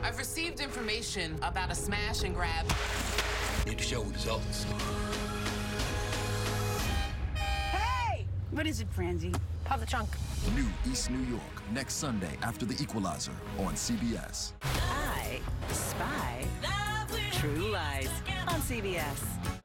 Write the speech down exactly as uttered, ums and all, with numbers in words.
I've received information about a smash and grab. Need to show results. Hey! What is it, Franzi? Pop the trunk. New East New York, next Sunday after The Equalizer on C B S. I spy True Lies on C B S.